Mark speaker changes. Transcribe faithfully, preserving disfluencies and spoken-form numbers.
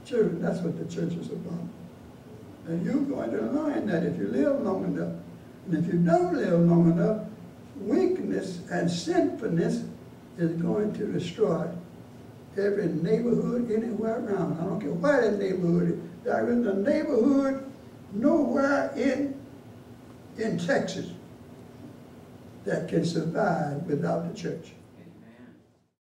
Speaker 1: Children, that's what the church is about. And you're going to learn that if you live long enough. And if you don't live long enough, weakness and sinfulness is going to destroy every neighborhood anywhere around. I don't care where that neighborhood is. There is a neighborhood nowhere in, in Texas that can survive without the church.